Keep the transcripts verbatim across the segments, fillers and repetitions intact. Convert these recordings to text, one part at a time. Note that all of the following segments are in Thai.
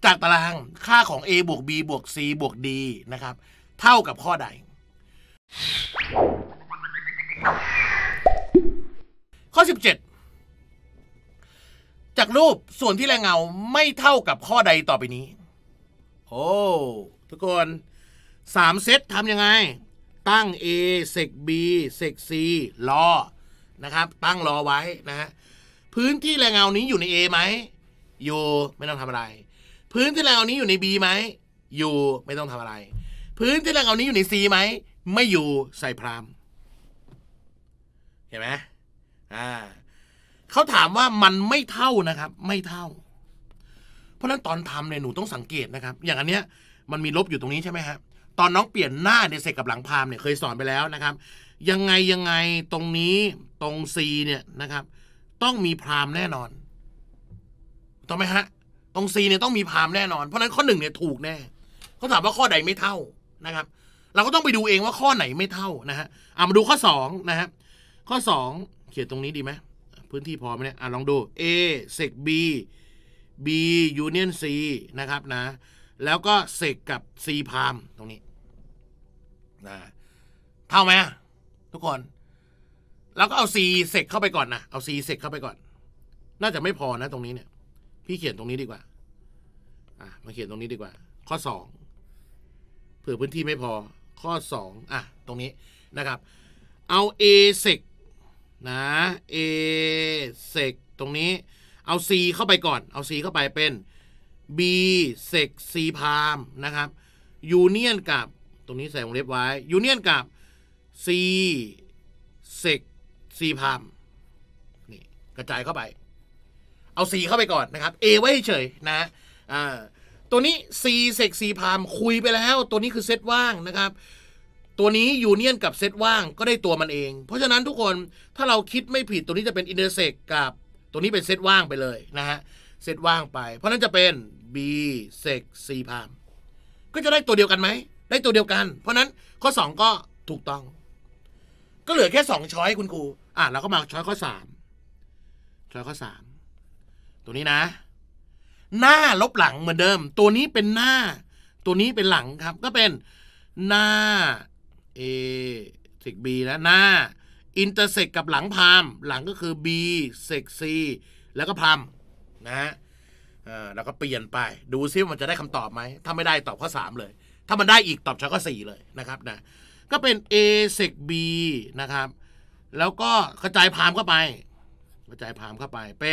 จากตารางค่าของ a บวก b บวก c บวก d นะครับเท่ากับข้อใดข้อสิบเจ็ดจากรูปส่วนที่แรงเงาไม่เท่ากับข้อใดต่อไปนี้โอ้ทุกคนสามเซตทำยังไงตั้ง a เซก b เซก c รอนะครับตั้งรอไว้นะฮะพื้นที่แรงเงานี้อยู่ใน a ไหมอยู่ไม่ต้องทำอะไรพื้นที่แรงเงานี้อยู่ใน b ไหมอยู่ไม่ต้องทำอะไรพื้นที่แรงเงานี้อยู่ใน c ไหมไม่อยู่ใส่พรามเห็นไหมอ่าเขาถามว่ามันไม่เท่านะครับไม่เท่าเพราะฉะนั้นตอนทำเนี่ยหนูต้องสังเกตนะครับอย่างอันเนี้ยมันมีลบอยู่ตรงนี้ใช่ไหมครับตอนน้องเปลี่ยนหน้าเดเซกกับหลังพามเนี่ยเคยสอนไปแล้วนะครับยังไงยังไงตรงนี้ตรง C เนี่ยนะครับต้องมีพรามแน่นอนถูกไหมฮะตรง C เนี่ยต้องมีพรามแน่นอนเพราะฉะนั้นข้อหนึ่งเนี่ยถูกแน่เขาถามว่าข้อใดไม่เท่านะครับเราก็ต้องไปดูเองว่าข้อไหนไม่เท่านะฮะเอามาดูข้อสองนะฮะข้อสองเขียนตรงนี้ดีไหมพื้นที่พอไหมเนี่ยอ่ะลองดู A เซก B B union C นะครับนะแล้วก็เซกกับ C พรามตรงนี้นะเท่าไหมทุกคนแล้วก็เอา C เซกเข้าไปก่อนนะเอา C เซกเข้าไปก่อนน่าจะไม่พอนะตรงนี้เนี่ยพี่เขียนตรงนี้ดีกว่าอ่ะมาเขียนตรงนี้ดีกว่าข้อสองเผื่อพื้นที่ไม่พอข้อสองอ่ะตรงนี้นะครับเอา A เซกนะ A เซกตรงนี้เอา C เข้าไปก่อนเอา C เข้าไปเป็น B เซก C พามนะครับยูเนียนกับตรงนี้ใส่วงเล็บไว้ยูเนียนกับ C เซก C พามนี่กระจายเข้าไปเอา C เข้าไปก่อนนะครับ A ไว้เฉยนะอ่าตัวนี้ C เซก C พามคุยไปแล้วตัวนี้คือเซตว่างนะครับตัวนี้ยูเนียนกับเซตว่างก็ได้ตัวมันเองเพราะฉะนั้นทุกคนถ้าเราคิดไม่ผิดตัวนี้จะเป็นอินเตอร์เซกกับตัวนี้เป็นเซตว่างไปเลยนะฮะเซตว่างไปเพราะนั้นจะเป็น B เซก C พามก็จะได้ตัวเดียวกันไหมได้ตัวเดียวกันเพราะนั้นข้อสองก็ถูกต้องก็เหลือแค่สองช้อยคุณครูอ่ะเราก็มาช้อยข้อสามช้อยข้อสามตัวนี้นะหน้าลบหลังเหมือนเดิมตัวนี้เป็นหน้าตัวนี้เป็นหลังครับก็เป็นหน้า A เซก B นะหน้าอินเตอร์เซกกับหลังพามหลังก็คือ B เซก C แล้วก็พามนะฮะแล้วก็เปลี่ยนไปดูซิมันจะได้คำตอบไหมถ้าไม่ได้ตอบข้อสามเลยถ้ามันได้อีกตอบช้อยข้อสี่เลยนะครับนะก็เป็น A เซก B นะครับแล้วก็กระจายพามเข้าไปกระจายพามเข้าไปเป็น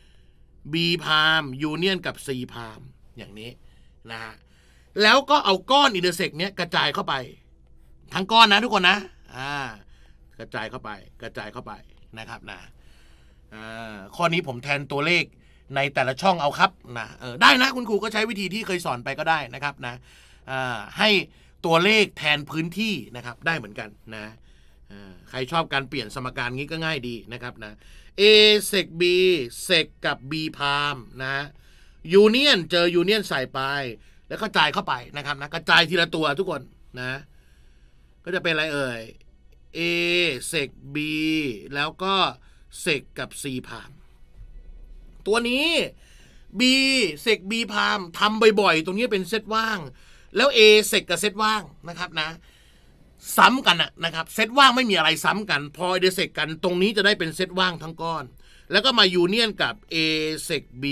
B พามยูเนียนกับ C พามอย่างนี้นะฮะแล้วก็เอาก้อนอินเตอร์เซกเนี้ยกระจายเข้าไปทั้งก้อนนะทุกคนนะอ่ากระจายเข้าไปกระจายเข้าไปนะครับนะอ่าข้อนี้ผมแทนตัวเลขในแต่ละช่องเอาครับนะเออได้นะคุณครูก็ใช้วิธีที่เคยสอนไปก็ได้นะครับนะอ่าให้ตัวเลขแทนพื้นที่นะครับได้เหมือนกันนะอ่าใครชอบการเปลี่ยนสมการงี้ก็ง่ายดีนะครับนะ A เซก B เซกกับ B พามนะยูเนียนเจอยูเนียนใส่ไปแล้วก็จ่ายเข้าไปนะครับนะกระจายทีละตัวทุกคนนะก็จะเป็นอะไรเอ่ย A เซก B แล้วก็เซกกับ C พามตัวนี้ B เซก B พามทำบ่อยๆตรงนี้เป็นเซตว่างแล้ว A เซกกับเซตว่างนะครับนะซ้ำกันนะครับเซตว่างไม่มีอะไรซ้ำกันพอเดเซกกันตรงนี้จะได้เป็นเซตว่างทั้งก้อนแล้วก็มายูเนียนกับ A เซก B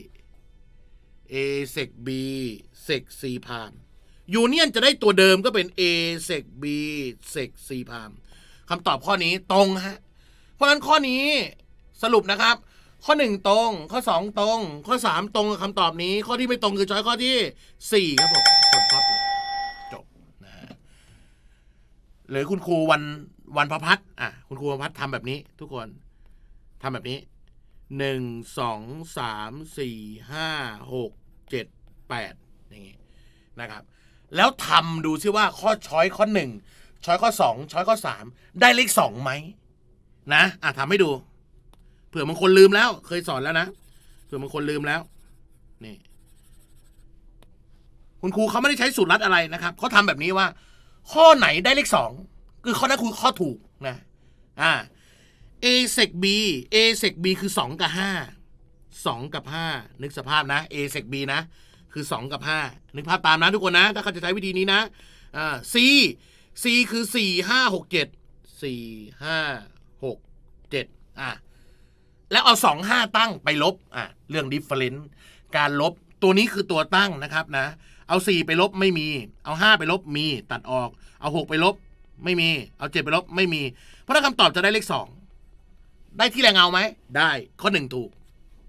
A เซก B เซก C พามยูเนียนจะได้ตัวเดิมก็เป็น A เซก B เซก C พามคำตอบข้อนี้ตรงฮะเพราะฉะนั้นข้อนี้สรุปนะครับข้อหนึ่งตรงข้อสองตรงข้อสามตรงกับคำตอบนี้ข้อที่ไม่ตรงคือช้อยข้อที่สี่ครับผมจบครับจบนะหรือคุณครูวันวันพพัฒน์อ่ะคุณครูวันพพัฒน์ทำแบบนี้ทุกคนทำแบบนี้หนึ่งสองสามสี่ห้าหกเจ็ดแปดอย่างงี้นะครับแล้วทำดูซิว่าข้อช้อยข้อหนึ่งช้อยข้อสองช้อยข้อสามได้เลขสองไหมนะอ่ะทำให้ดูเผื่อบางคนลืมแล้วเคยสอนแล้วนะเผื่อบางคนลืมแล้วนี่คุณครูเขาไม่ได้ใช้สูตรลัดอะไรนะครับเขาทำแบบนี้ว่าข้อไหนได้เลขสองคือข้อนั้นคือข้อถูกนะอ่า A เซก B A เซก B คือสองกับห้าสองกับห้านึกสภาพนะ A เซก B นะคือสองกับห้านึกภาพตามนะทุกคนนะถ้าเขาจะใช้วิธีนี้นะอ่า C C คือสี่ห้าหกเจ็ดสี่ห้าหกเจ็ดอ่ะแล้วเอาสองห้าตั้งไปลบอ่ะเรื่อง difference การลบตัวนี้คือตัวตั้งนะครับนะเอาสี่ไปลบไม่มีเอาห้าไปลบมีตัดออกเอาหกไปลบไม่มีเอาเจ็ดไปลบไม่มีเพราะถ้าคำตอบจะได้เลขสองได้ที่แรงเงาไหมได้ข้อหนึ่งถูก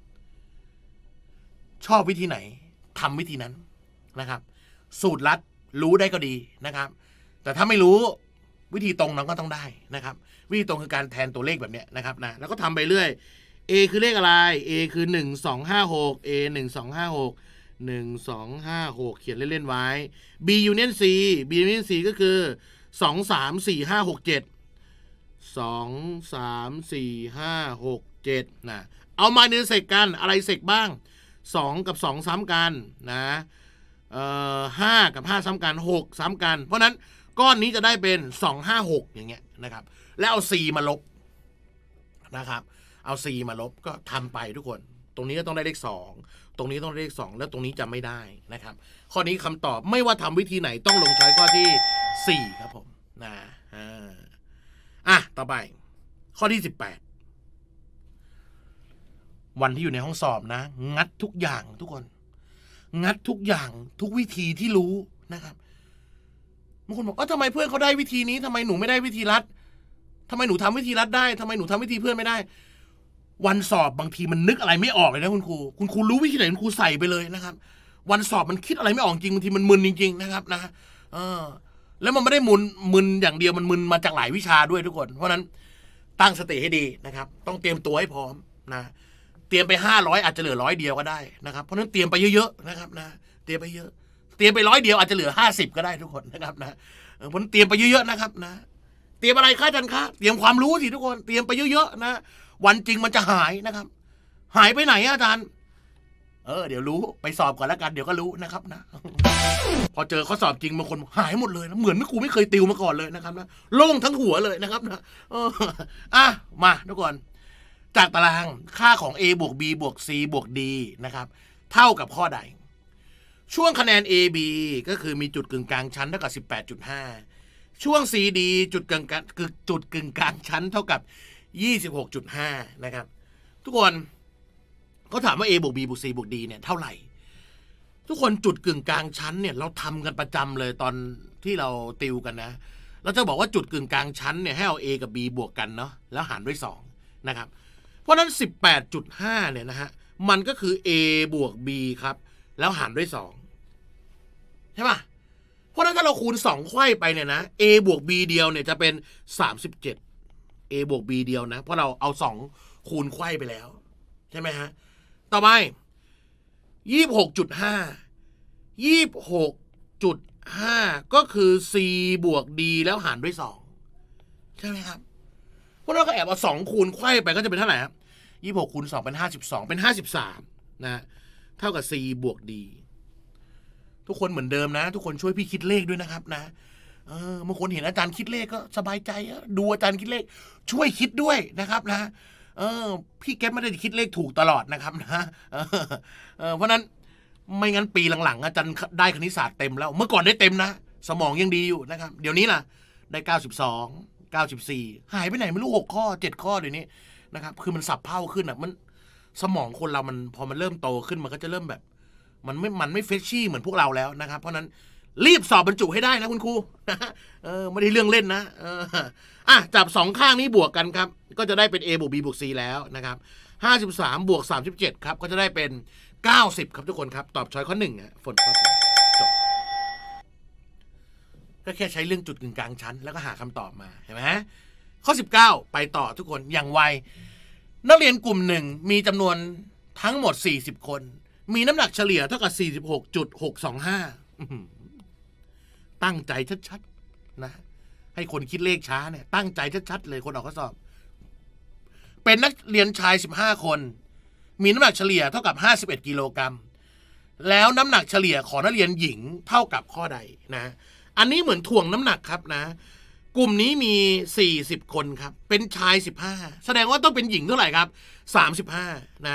ชอบวิธีไหนทำวิธีนั้นนะครับสูตรลัดรู้ได้ก็ดีนะครับแต่ถ้าไม่รู้วิธีตรงนั้นก็ต้องได้นะครับวิธีตรงคือการแทนตัวเลขแบบนี้นะครับนะแล้วก็ทำไปเรื่อย A คือเลขอะไร A คือหนึ่งสองห้าหก A หนึ่งสองห้าหกหนึ่งสองห้าหกเขียนเล่นๆไว้ B union C B union C ก็คือสองสามสี่ห้าหกเจ็ดสองสามสี่ห้าหกเจ็ดนะเอามาเนื้อเสกกันอะไรเสกบ้างสองกับสองซ้ำกันนะเอ่อห้ากับห้าซ้ำกันหกซ้ำกันเพราะนั้นก้อนนี้จะได้เป็นสองห้าหกอย่างเงี้ยนะครับแล้วเอา C มาลบนะครับเอา C มาลบก็ทำไปทุกคนตรงนี้ก็ต้องได้เลขสองตรงนี้ต้องได้เลขสองแล้วตรงนี้จะไม่ได้นะครับข้อนี้คำตอบไม่ว่าทำวิธีไหนต้องลงใช้ข้อที่สี่ครับผมนะอ่าอ่ะต่อไปข้อที่สิบแปดวันที่อยู่ในห้องสอบนะงัดทุกอย่างทุกคนงัดทุกอย่างทุกวิธีที่รู้นะครับบางคนบอกเออทำไมเพื่อนเขาได้วิธีนี้ทำไมหนูไม่ได้วิธีลัดทำไมหนูทำวิธีลัดได้ทำไมหนูทำวิธีเพื่อนไม่ได้วันสอบบางทีมันนึกอะไรไม่ออกเลยนะคุณครูคุณครูรู้วิธีไหนคุณครูใส่ไปเลยนะครับวันสอบมันคิดอะไรไม่ออกจริงบางทีมันมึนจริงๆนะครับนะเออแล้วมันไม่ได้มึนมึนอย่างเดียวมันมึนมาจากหลายวิชาด้วยทุกคนเพราะนั้นตั้งสติให้ดีนะครับต้องเตรียมตัวให้พร้อมนะเตรียมไปห้าร้อยอาจจะเหลือร้อยเดียวก็ได้นะครับเพราะนั้นเตรียมไปเยอะๆนะครับนะเตรียมไปเยอะเตรียมไปร้อยเดียวอาจจะเหลือห้าสิบก็ได้ทุกคนนะครับนะเพราะนั้นเตรียมไปเยอะๆนะครับนะเตรียมอะไรคะอาจารย์คะเตรียมความรู้สิทุกคนเตรียมไปเยอะๆนะวันจริงมันจะหายนะครับหายไปไหนอาจารย์เออเดี๋ยวรู้ไปสอบก่อนแล้วกันเดี๋ยวก็รู้นะครับนะพอเจอข้อสอบจริงบางคนหายหมดเลยนะเหมือนไม่ครูไม่เคยติวมาก่อนเลยนะครับนะโล่งทั้งหัวเลยนะครับนะเอออ่ะมาทุกคนจากตารางค่าของ A บวก B บวก C บวก D นะครับเท่ากับข้อใดช่วงคะแนน A B ก็คือมีจุดกึ่งกลางชั้นเท่ากับ สิบแปดจุดห้า ช่วง C D จุดกึ่งกลางคือจุดกึ่งกลางชั้นเท่ากับ ยี่สิบหกจุดห้า นะครับทุกคนเขาถามว่า A บวก B บวก C บวก D เนี่ยเท่าไหร่ทุกคนจุดกึ่งกลางชั้นเนี่ยเราทำกันประจำเลยตอนที่เราติวกันนะเราจะบอกว่าจุดกึ่งกลางชั้นเนี่ยให้เอา A กับ B บวกกันเนาะแล้วหารด้วยสองนะครับเพราะนั้น สิบแปดจุดห้า เนี่ยนะฮะมันก็คือ A บวก B ครับแล้วหารด้วยสองใช่ป่ะเพราะนั้นถ้าเราคูณสองไขว้ไปเนี่ยนะ A บวก B เดียวเนี่ยจะเป็นสามสิบเจ็ดA บวก B เดียวนะเพราะเราเอาสองคูณไขว้ไปแล้วใช่ไหมฮะต่อไป ยี่สิบหกจุดห้า ยี่สิบหกจุดห้า ก็คือ C บวก D แล้วหารด้วยสองใช่ไหมครับเพราะเราก็แอบเอาสองคูณไขว้ไปก็จะเป็นเท่าไหร่ครับยี่สิบหกคูณสองเป็นห้าสิบสองเป็นห้าสิบสามนะเท่ากับ C บวก D ทุกคนเหมือนเดิมนะทุกคนช่วยพี่คิดเลขด้วยนะครับนะเออบางคนเห็นอาจารย์คิดเลขก็สบายใจดูอาจารย์คิดเลขช่วยคิดด้วยนะครับนะเออพี่แก๊ปไม่ได้คิดเลขถูกตลอดนะครับนะเออเออเพราะนั้นไม่งั้นปีหลังๆอาจารย์ได้คณิตศาสตร์เต็มแล้วเมื่อก่อนได้เต็มนะสมองยังดีอยู่นะครับเดี๋ยวนี้ล่ะได้เก้าสิบสอง เก้าสิบสี่หายไปไหนไม่รู้หกข้อเจ็ดข้อเดี๋ยวนี้นะครับคือมันสับเพ่าขึ้นอ่ะมันสมองคนเรามันพอมันเริ่มโตขึ้นมันก็จะเริ่มแบบมันไม่มันไม่เฟชชี่เหมือนพวกเราแล้วนะครับเพราะนั้นรีบสอบบรรจุให้ได้นะคุณครูเออไม่ได้เรื่องเล่นนะเอออ่ะจับสองข้างนี้บวกกันครับก็จะได้เป็น A บวก B บวก C แล้วนะครับห้าสิบสามบวกสามสิบเจ็ดครับก็จะได้เป็นเก้าสิบครับทุกคนครับตอบช้อยข้อหนึ่งอ่ะฝนครับจบก็แค่ใช้เรื่องจุดกึ่งกลางชั้นแล้วก็หาคำตอบมาเห็นไหมข้อสิบเก้าไปต่อทุกคนอย่างไวนักเรียนกลุ่มหนึ่งมีจำนวนทั้งหมดสี่สิบคนมีน้ำหนักเฉลี่ยเท่ากับ สี่สิบหกจุดหกสองห้า ตั้งใจชัดๆนะให้คนคิดเลขช้าเนี่ยตั้งใจชัดๆเลยคนออกข้อสอบเป็นนักเรียนชายสิบห้าคนมีน้ำหนักเฉลี่ยเท่ากับห้าสิบเอ็ดกิโลกรัมแล้วน้ำหนักเฉลี่ยของนักเรียนหญิงเท่ากับข้อใดนะอันนี้เหมือนถ่วงน้ำหนักครับนะกลุ่มนี้มีสี่สิบคนครับเป็นชายสิบห้าแสดงว่าต้องเป็นหญิงเท่าไหร่ครับสามสิบห้านะ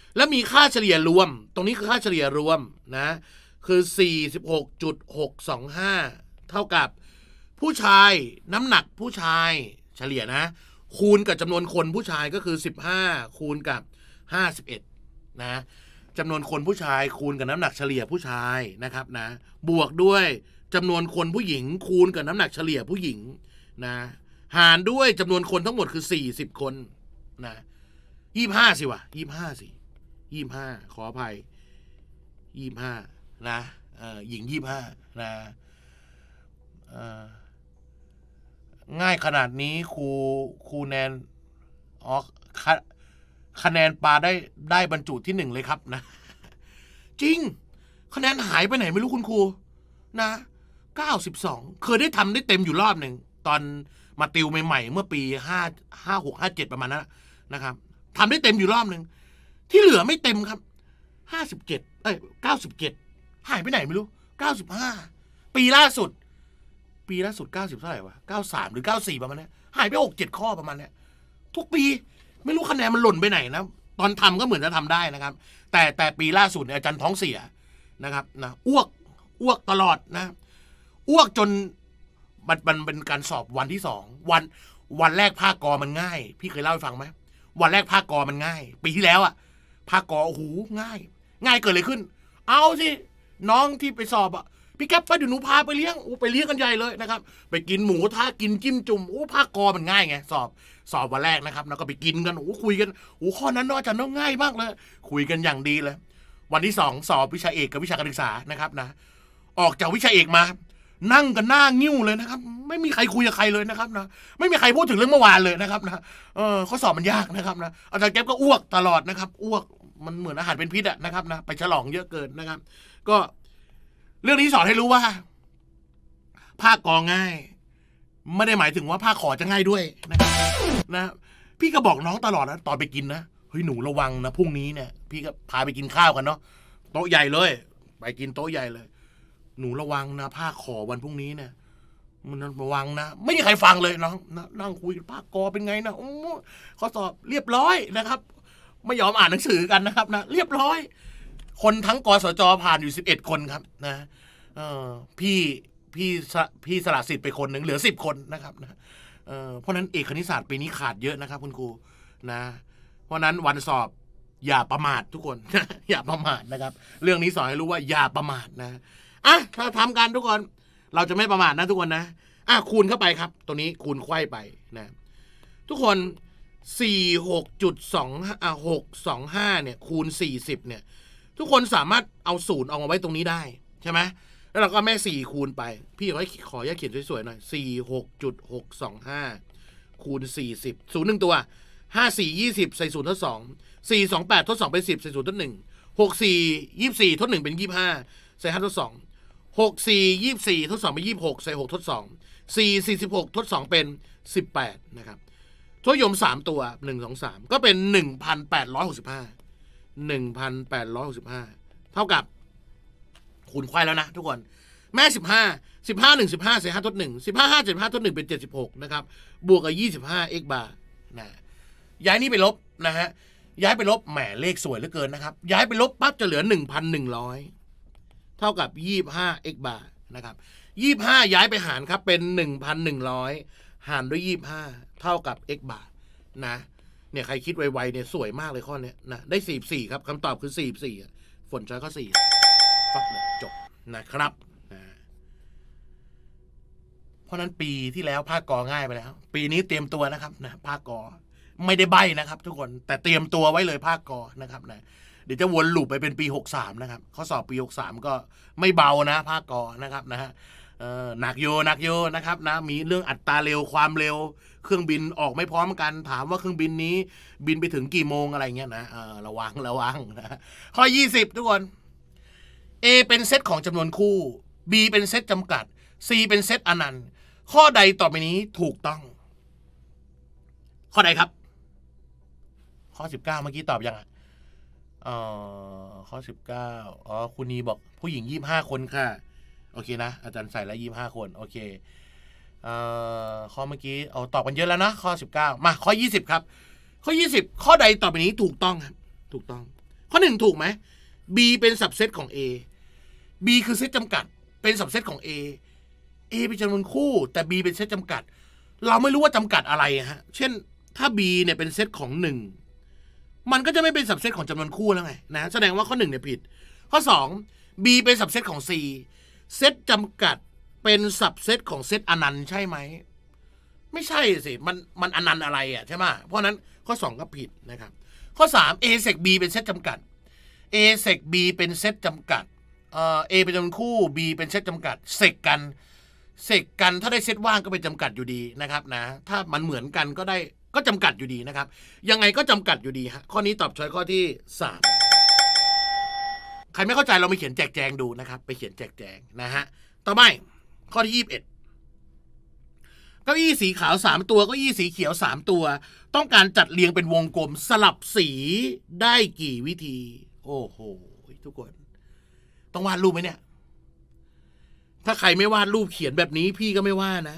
แล้วมีค่าเฉลี่ยรวมตรงนี้คือค่าเฉลี่ยรวมนะคือ สี่สิบหกจุดหกสองห้า เท่ากับผู้ชายน้ำหนักผู้ชายเฉลี่ยนะคูณกับจำนวนคนผู้ชายก็คือสิบห้าคูณกับห้าสิบเอ็ดนะจำนวนคนผู้ชายคูณกับน้ำหนักเฉลี่ยผู้ชายนะครับนะบวกด้วยจำนวนคนผู้หญิงคูณกับน้ำหนักเฉลี่ยผู้หญิงนะหารด้วยจำนวนคนทั้งหมดคือสี่สิบคนนะยี่สิบห้าสิวะยี่สิบห้าสิยี่สิบห้าขออภัยยี่สิบห้านะเอ่อหญิงยี่สิบห้านะเอ่อง่ายขนาดนี้ครูครูแนนอ๋อคะคะแนนปาได้ได้บรรจุที่หนึ่งเลยครับนะจริงคะแนนหายไปไหนไม่รู้คุณครูนะเก้าสิบสองเคยได้ทำได้เต็มอยู่รอบหนึ่งตอนมาติวใหม่ๆเมื่อปีห้าห้าหกห้าเจ็ดประมาณนั้นนะครับทำได้เต็มอยู่รอบหนึ่งที่เหลือไม่เต็มครับห้าสิบเจ็ดเอ้ยเก้าสิบเจ็ดหายไปไหนไม่รู้เก้าสิบห้าปีล่าสุดปีล่าสุดเก้าสิบเท่าไหร่วะเก้าสามหรือเก้าสี่ประมาณนี้หายไปหกเจ็ดข้อประมาณนี้ทุกปีไม่รู้คะแนนมันหล่นไปไหนนะตอนทำก็เหมือนจะทำได้นะครับแต่แต่ปีล่าสุดเนี่ยอาจารย์ท้องเสียนะครับนะอ้วกอ้วกตลอดนะอ้วกจนมันมันเป็นการสอบวันที่สองวันวันแรกภาคกอมันง่ายพี่เคยเล่าให้ฟังไหมวันแรกภาคกอมันง่ายปีที่แล้วอะภาคกอโอ้โหง่ายง่ายเกิดอะไรขึ้นเอาสิน้องที่ไปสอบอะพี่แก๊ปไปเดี๋ยวหนูพาไปเลี้ยงโอ้ไปเลี้ยงกันใหญ่เลยนะครับไปกินหมูท้ากินจิ้มจุ่มโอ้ภาคกอมันง่ายไงสอบสอบวันแรกนะครับแล้วก็ไปกินกันโอ้คุยกันโอ้ข้อนั้นน้องอาจารย์น้องง่ายมากเลยคุยกันอย่างดีเลยวันที่สองสอบวิชาเอกกับวิชาการศึกษานะครับนะออกจากวิชาเอกมานั่งกันหน้างิ้วเลยนะครับไม่มีใครคุยกับใครเลยนะครับนะไม่มีใครพูดถึงเรื่องเมื่อวานเลยนะครับนะเออข้อสอบมันยากนะครับนะอาจารย์แก๊ปก็อ้วกตลอดนะครับอ้วกมันเหมือนอาหารเป็นพิษอะนะครับนะไปฉลองเยอะเกินนะครับก็เรื่องนี้สอนให้รู้ว่าภาคกอง่ายไม่ได้หมายถึงว่าภาคขอจะง่ายด้วยนะครับนะพี่ก็บอกน้องตลอดนะตอนไปกินนะเฮ้ยหนูระวังนะพรุ่งนี้เนี่ยพี่ก็พาไปกินข้าวกันเนาะโต๊ะใหญ่เลยไปกินโต๊ะใหญ่เลยหนูระวังนะภาคขอวันพรุ่งนี้เนี่ยมันระวังนะไม่มีใครฟังเลยน้องนั่งคุยภาคกอเป็นไงนะโอ้ข้อสอบเรียบร้อยนะครับไม่ยอมอ่านหนังสือกันนะครับนะเรียบร้อยคนทั้งกสจผ่านอยู่สิบเอ็ดคนครับนะเออพี่พี่พี่สละสิทธิ์ไปคนหนึ่งเหลือสิบคนนะครับนะเออเพราะนั้นเอกคณิตศาสตร์ปีนี้ขาดเยอะนะครับคุณครูนะเพราะนั้นวันสอบอย่าประมาททุกคน อย่าประมาทนะครับเรื่องนี้สอนให้รู้ว่าอย่าประมาทนะอ่ะถ้าทำกันทุกคนเราจะไม่ประมาทนะทุกคนนะอ่ะคูณเข้าไปครับตัวนี้คูณไขว้ไปนะทุกคนสี่ หกจุดสอง อ่ะหกสองห้าเนี่ยคูณสี่สิบเนี่ยทุกคนสามารถเอาศูนย์ออกมาไว้ตรงนี้ได้ใช่ไหมแล้วเราก็แม่สี่คูณไปพี่ขอขออนุญาตเขียนสวยๆหน่อยสี่ หกจุดหกสองห้าคูณสี่สิบศูนย์หนึ่งตัวห้าสี่ยี่สิบใส่ศูนย์ทดสองสี่สองแปดทดสองเป็นสิบใส่ศูนย์ทดหนึ่งหกสี่ยี่สี่ทดหนึ่งเป็นยี่ห้าใส่ห้าทดสองหกสี่ยี่สี่ทดสองเป็นยี่หกใส่หกทดสองสี่สี่สิบหกทดสองเป็นสิบแปดนะครับทศนิยมสามตัวหนึ่งสองสามก็เป็นหนึ่งพันแปดร้อยหกสิบห้าหนึ่งพันแปดร้อยหกสิบห้าเท่ากับคูณไขว้แล้วนะทุกคนแม่สิบห้าสิบห้าหนึ่งสิบห้าใส่ห้าทดหนึ่งสิบห้าห้าเจ็ดห้าทดหนึ่งเป็นเจ็ดสิบหกนะครับบวกกับยี่สิบห้า x บาร์นะย้ายนี่ไปลบนะฮะย้ายไปลบแหมเลขสวยเหลือเกินนะครับย้ายไปลบปั๊บจะเหลือหนึ่งพันหนึ่งร้อยเท่ากับยี่สิบห้า x บาร์นะครับยี่สิบห้าย้ายไปหารครับเป็นหนึ่งพันหนึ่งร้อยหารด้วยยี่สิบห้าเท่ากับ x บาร์นะเนี่ยใครคิดไวๆเนี่ยสวยมากเลยข้อนี้นะได้สี่สิบสี่ครับคำตอบคือสี่สิบสี่ฝนช้อยข้อสี่ฟักเลยจบนะครับนะเพราะนั้นปีที่แล้วภาคกอง่ายไปแล้วปีนี้เตรียมตัวนะครับนะภาคกอไม่ได้ใบ้นะครับทุกคนแต่เตรียมตัวไว้เลยภาคกอนะครับนะเดี๋ยวจะวนลูปไปเป็นปีหกสามนะครับข้อสอบปีหกสามก็ไม่เบานะภาคกอนะครับนะฮะเออหนักโยหนักโยนะครับนะมีเรื่องอัตราเร็วความเร็วเครื่องบินออกไม่พร้อมกันถามว่าเครื่องบินนี้บินไปถึงกี่โมงอะไรเงี้ยนะเออระวังระวังนะข้อยี่สิบทุกคน A เป็นเซตของจำนวนคู่ B เป็นเซตจำกัด C เป็นเซตอนันต์ข้อใดต่อไปนี้ถูกต้องข้อใดครับข้อสิบเก้าเมื่อกี้ตอบยังอ่ะอ๋อข้อสิบเก้าอ๋อคุณนีบอกผู้หญิงยี่สิบห้าคนค่ะโอเคนะอาจารย์ใส่แล้วยี่สิบห้าคนโอเคเอ่อข้อเมื่อกี้เอาตอบกันเยอะแล้วนะข้อสิบเก้ามาข้อยี่สิบครับข้อยี่สิบข้อใดต่อไปนี้ถูกต้องครับถูกต้องข้อหนึ่งถูกไหม B เป็นสับเซตของ A B คือเซตจำกัดเป็นสับเซตของ A A เป็นจำนวนคู่แต่ B เป็นเซตจำกัดเราไม่รู้ว่าจำกัดอะไรฮะเช่นถ้า B เนี่ยเป็นเซตของหนึ่งมันก็จะไม่เป็นสับเซตของจำนวนคู่แล้วไงนะแสดงว่าข้อหนึ่งเนี่ยผิดข้อสอง B เป็นสับเซตของ C เซตจำกัดเป็นสับเซตของเซตอนันต์ใช่ไหมไม่ใช่สิมันมันอนันต์อะไรอ่ะใช่ไหมเพราะนั้นข้อสองก็ผิดนะครับข้อสาม A เซก B เป็นเซตจำกัด A เซก B เป็นเซตจำกัดเอ่อ A เป็นจำนวนคู่ B เป็นเซตจำกัดเซกกันเซกกันถ้าได้เซตว่างก็เป็นจำกัดอยู่ดีนะครับนะถ้ามันเหมือนกันก็ได้ก็จำกัดอยู่ดีนะครับยังไงก็จำกัดอยู่ดีฮะข้อนี้ตอบช้อยข้อที่สามใครไม่เข้าใจเราไปเขียนแจกแจงดูนะครับไปเขียนแจกแจงนะฮะต่อไปข้อที่ยี่สิบเอ็ดเก้าอี้สีขาวสามตัวเก้าอี้สีเขียวสามตัวต้องการจัดเรียงเป็นวงกลมสลับสีได้กี่วิธีโอ้โหทุกคนต้องวาดรูปไหมเนี่ยถ้าใครไม่วาดรูปเขียนแบบนี้พี่ก็ไม่ว่านะ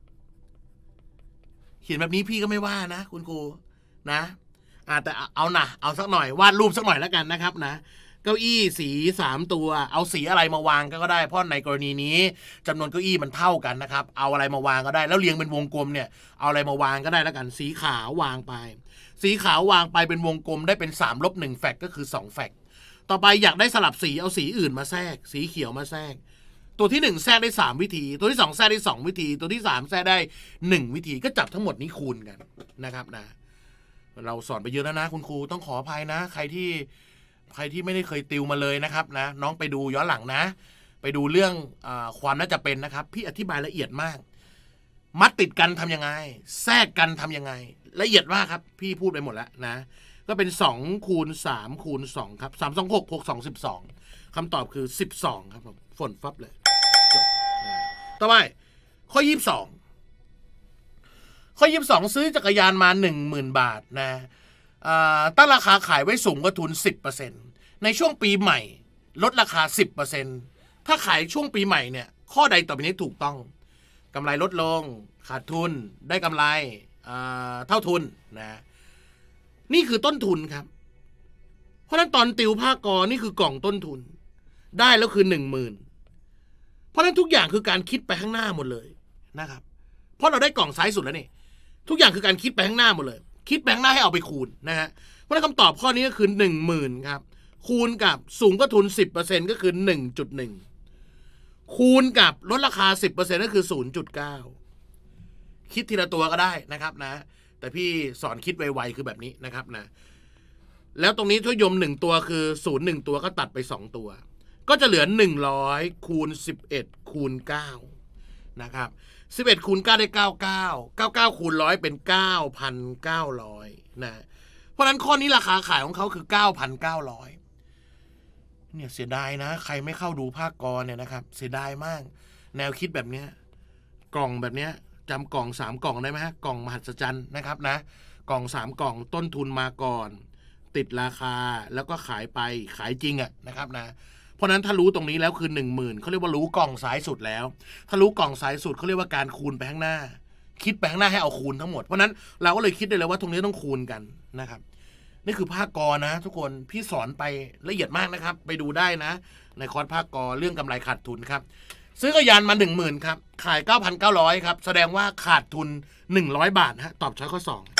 เขียนแบบนี้พี่ก็ไม่ว่านะคุณครูนะอ่าแต่เอานะเอาสักหน่อยวาดรูปสักหน่อยแล้วกันนะครับนะเก้าอี้สีสามตัวเอาสีอะไรมาวางก็ได้เพราะในกรณีนี้จำนวนเก้าอี้มันเท่ากันนะครับเอาอะไรมาวางก็ได้แล้วเรียงเป็นวงกลมเนี่ยเอาอะไรมาวางก็ได้แล้วกันสีขาววางไปสีขาววางไปเป็นวงกลมได้เป็นสามลบหนึ่งแฟกก็คือสองแฟกต่อไปอยากได้สลับสีเอาสีอื่นมาแทรกสีเขียวมาแทรกตัวที่หนึ่งแทรกได้สามวิธีตัวที่สองแทรกได้สองวิธีตัวที่สามแทรกได้หนึ่งวิธีก็จับทั้งหมดนี้คูณกันนะครับนะเราสอนไปเยอะแล้วนะคุณครูต้องขออภัยนะใครที่ใครที่ไม่ได้เคยติวมาเลยนะครับนะน้องไปดูย้อนหลังนะไปดูเรื่องอความน่าจะเป็นนะครับพี่อธิบายละเอียดมากมัดติดกันทำยังไงแทรกกันทำยังไงละเอียดมากครับพี่พูดไปหมดแล้วนะก็เป็นสองคูณสามคูณสองครับสาม สอง หก หก สอง สิบสองคำตอบคือสิบสองครับผมฝนฟับเลยจบต่อไปข้อยี่สิบสองข้อยี่สิบสองซื้อจักรยานมาหนึ่งหมื่นบาทนะตั้งราคาขายไว้สูงกว่าทุน สิบเปอร์เซ็นต์ ในช่วงปีใหม่ลดราคา สิบเปอร์เซ็นต์ ถ้าขายช่วงปีใหม่เนี่ยข้อใดต่อไปนี้ถูกต้องกำไรลดลงขาดทุนได้กำไรเท่าทุนนะนี่คือต้นทุนครับเพราะฉะนั้นตอนติวภาคกอนี่คือกล่องต้นทุนได้แล้วคือหนึ่งหมื่นเพราะฉะนั้นทุกอย่างคือการคิดไปข้างหน้าหมดเลยนะครับเพราะเราได้กล่องซ้ายสุดแล้วนี่ทุกอย่างคือการคิดไปข้างหน้าหมดเลยคิดไปข้างหน้าให้เอาไปคูณนะฮะเพราะฉะนั้นคำตอบข้อนี้ก็คือหนึ่งหมื่นครับคูณกับสูงก็ทุน สิบเปอร์เซ็นต์ ก็คือ หนึ่งจุดหนึ่ง คูณกับลดราคา สิบเปอร์เซ็นต์ ก็คือ ศูนย์จุดเก้า คิดทีละตัวก็ได้นะครับนะแต่พี่สอนคิดไวๆคือแบบนี้นะครับนะแล้วตรงนี้ทยมหนึ่งตัวคือศูนย์หนึ่งตัวก็ตัดไปสองตัวก็จะเหลือหนึ่งร้อยคูณสิบเอ็ดคูณเก้านะครับสิบเอ็ดคูณเก้าได้เก้าสิบเก้า เก้าสิบเก้าคูณหนึ่งร้อยเป็น เก้าพันเก้าร้อย นะเพราะฉะนั้นข้อนี้ราคาขายของเขาคือ เก้าพันเก้าร้อย เนี่ยเสียดายนะใครไม่เข้าดูภาคกรเนี่ยนะครับเสียดายมากแนวคิดแบบเนี้ยกล่องแบบเนี้ยจำกล่องสามกล่องได้ไหมฮะกล่องมหัศจรรย์นะครับนะกล่องสามกล่องต้นทุนมาก่อนติดราคาแล้วก็ขายไปขายจริงอะนะครับนะเพราะนั้นถ้ารู้ตรงนี้แล้วคือหนึ่งหมื่นเขาเรียกว่ารู้กล่องซ้ายสุดแล้วถ้ารู้กล่องซ้ายสุดเขาเรียกว่าการคูณไปข้างหน้าคิดไปข้างหน้าให้เอาคูณทั้งหมดเพราะนั้นเราก็เลยคิดได้เลยว่าตรงนี้ต้องคูณกันนะครับนี่คือภาคกรนะทุกคนพี่สอนไปละเอียดมากนะครับไปดูได้นะในคอร์สภาคกรเรื่องกำไรขาดทุนครับซื้อกระยานมาหนึ่งหมื่นครับขายเก้าพันเก้าร้อยครับแสดงว่าขาดทุนหนึ่งร้อยบาทฮะตอบช้อยข้อสอง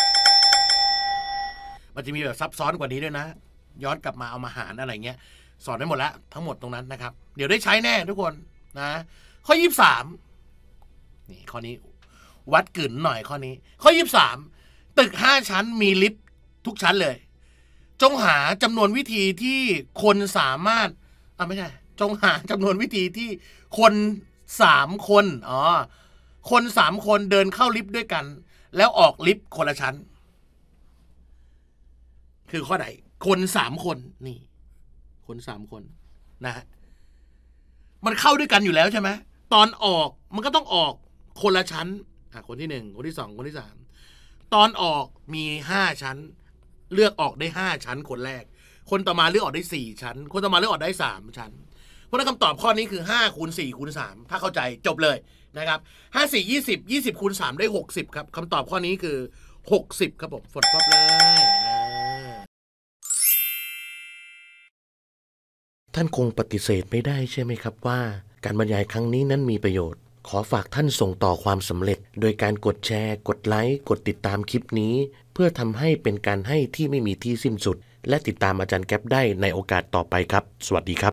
มันจะมีแบบซับซ้อนกว่านี้ด้วยนะย้อนกลับมาเอามาหารอะไรเงี้ยสอนได้หมดแล้วทั้งหมดตรงนั้นนะครับเดี๋ยวได้ใช้แน่ทุกคนนะข้อยี่สิบสามนี่ข้อนี้วัดกึ่นหน่อยข้อนี้ข้อยี่สิบสามตึกห้าชั้นมีลิฟต์ทุกชั้นเลยจงหาจำนวนวิธีที่คนสามารถอ่ะไม่ใช่จงหาจำนวนวิธีที่คนสามคนอ๋อคนสามคนเดินเข้าลิฟต์ด้วยกันแล้วออกลิฟต์คนละชั้นคือข้อไหนคนสามคนนี่คนสามคนนะฮะมันเข้าด้วยกันอยู่แล้วใช่ไหมตอนออกมันก็ต้องออกคนละชั้นอ่ะคนที่หนึ่งคนที่สองคนที่สามตอนออกมีห้าชั้นเลือกออกได้ห้าชั้นคนแรกคนต่อมาเลือกออกได้สี่ชั้นคนต่อมาเลือกออกได้สามชั้นเพราะนั้นคำตอบข้อนี้คือห้าคูณสี่คูณสามถ้าเข้าใจจบเลยนะครับห้า สี่ ยี่สิบ ยี่สิบคูณสามได้หกสิบครับคำตอบข้อนี้คือหกสิบครับผมฝดฟับเลยท่านคงปฏิเสธไม่ได้ใช่ไหมครับว่าการบรรยายครั้งนี้นั้นมีประโยชน์ขอฝากท่านส่งต่อความสำเร็จโดยการกดแชร์กดไลค์กดติดตามคลิปนี้เพื่อทำให้เป็นการให้ที่ไม่มีที่สิ้นสุดและติดตามอาจารย์แก๊ปได้ในโอกาสต่อไปครับสวัสดีครับ